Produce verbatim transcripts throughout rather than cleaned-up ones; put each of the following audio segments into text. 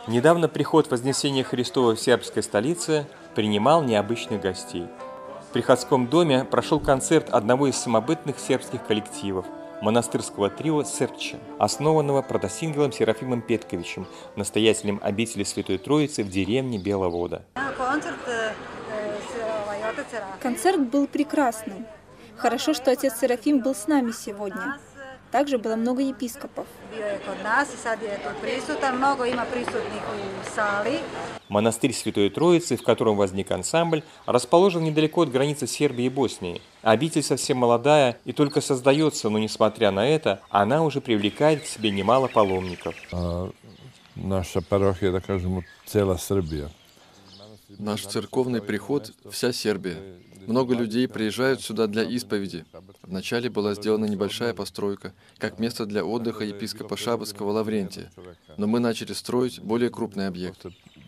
Недавно приход Вознесения Христова в сербской столице принимал необычных гостей. В приходском доме прошел концерт одного из самобытных сербских коллективов – монастырского трио «Српче», основанного протосинглом Серафимом Петковичем, настоятелем обители Святой Троицы в деревне Беловода. Концерт был прекрасным. Хорошо, что отец Серафим был с нами сегодня. Также было много епископов. Монастырь Святой Троицы, в котором возник ансамбль, расположен недалеко от границы Сербии и Боснии. Обитель совсем молодая и только создается, но несмотря на это, она уже привлекает к себе немало паломников. А, наша парохия, так скажем, целая Сербия. Наш церковный приход – вся Сербия. Много людей приезжают сюда для исповеди. Вначале была сделана небольшая постройка, как место для отдыха епископа Шабаского Лаврентия. Но мы начали строить более крупный объект.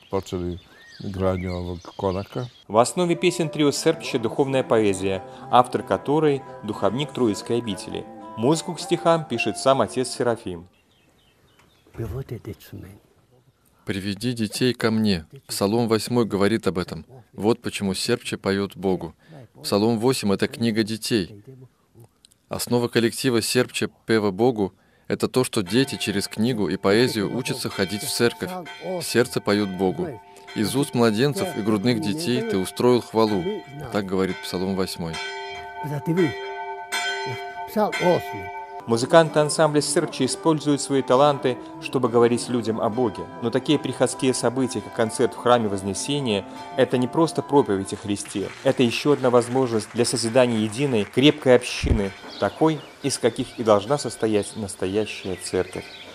В основе песен трио «Српче» духовная поэзия, автор которой – духовник Троицкой обители. Музыку к стихам пишет сам отец Серафим. «Приведи детей ко мне». Псалом восьмой говорит об этом. Вот почему Српче поет Богу. Псалом восемь — это книга детей. Основа коллектива Српче «Пева Богу» — это то, что дети через книгу и поэзию учатся ходить в церковь. Сердце поют Богу. Из уст младенцев и грудных детей ты устроил хвалу. Так говорит Псалом восьмой. Музыканты ансамбля «Српче» используют свои таланты, чтобы говорить людям о Боге. Но такие приходские события, как концерт в храме Вознесения, это не просто проповедь о Христе. Это еще одна возможность для созидания единой, крепкой общины, такой, из каких и должна состоять настоящая церковь.